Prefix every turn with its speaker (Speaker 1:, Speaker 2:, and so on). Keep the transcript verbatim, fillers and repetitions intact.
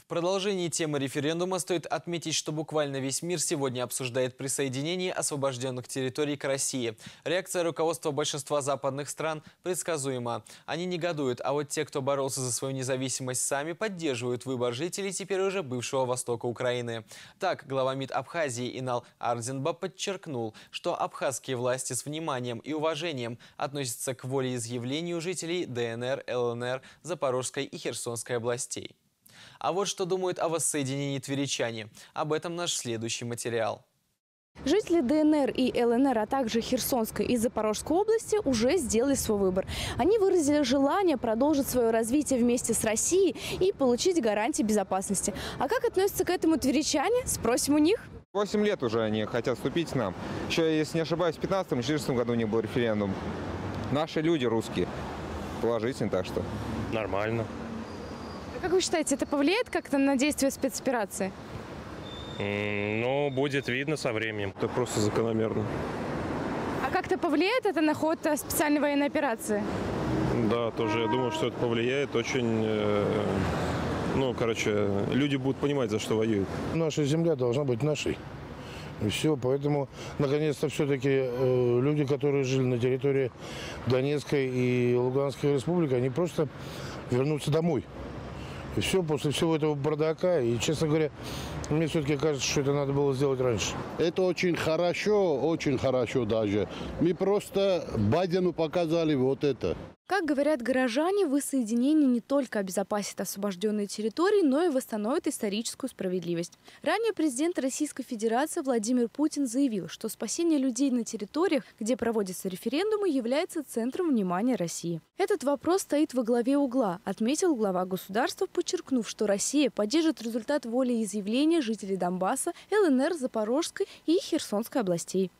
Speaker 1: продолжении темы референдума стоит отметить, что буквально весь мир сегодня обсуждает присоединение освобожденных территорий к России. Реакция руководства большинства западных стран предсказуема. Они негодуют, а вот те, кто боролся за свою независимость, сами поддерживают выбор жителей теперь уже бывшего востока Украины. Так, глава МИД Абхазии Инал Ардзинба подчеркнул, что абхазские власти с вниманием и уважением относятся к волеизъявлению жителей ДНР, ЛНР, Запорожской и Херсонской областей. А вот что думают о воссоединении тверичане. Об этом наш следующий материал.
Speaker 2: Жители ДНР и ЛНР, а также Херсонской и Запорожской области уже сделали свой выбор. Они выразили желание продолжить свое развитие вместе с Россией и получить гарантии безопасности. А как относятся к этому тверичане? Спросим у них.
Speaker 3: Восемь лет уже они хотят вступить к нам. Еще, если не ошибаюсь, в пятнадцатом-четырнадцатом году у них был референдум. Наши люди русские. Положительно, так что.
Speaker 4: Нормально.
Speaker 2: Как вы считаете, это повлияет как-то на действие спецоперации?
Speaker 4: Ну, будет видно со временем.
Speaker 5: Это просто закономерно.
Speaker 2: А как-то повлияет это на ход специальной военной операции?
Speaker 5: Да, тоже я думаю, что это повлияет очень... Э, ну, короче, люди будут понимать, за что воюют.
Speaker 6: Наша земля должна быть нашей. И все, поэтому, наконец-то, все-таки э, люди, которые жили на территории Донецкой и Луганской республики, они просто вернутся домой. И все, после всего этого бардака. И, честно говоря, мне все-таки кажется, что это надо было сделать раньше.
Speaker 7: Это очень хорошо, очень хорошо даже. Мы просто Байдену показали вот это.
Speaker 2: Как говорят горожане, воссоединение не только обезопасит освобожденные территории, но и восстановит историческую справедливость. Ранее президент Российской Федерации Владимир Путин заявил, что спасение людей на территориях, где проводятся референдумы, является центром внимания России. Этот вопрос стоит во главе угла, отметил глава государства, подчеркнув, что Россия поддержит результат волеизъявления жителей Донбасса, ЛНР, Запорожской и Херсонской областей.